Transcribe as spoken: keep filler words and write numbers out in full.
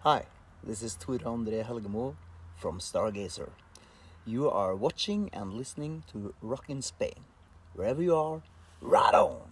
Hi, this is André Helgemo from Stargazer. You are watching and listening to Rock in Spain. Wherever you are, right on!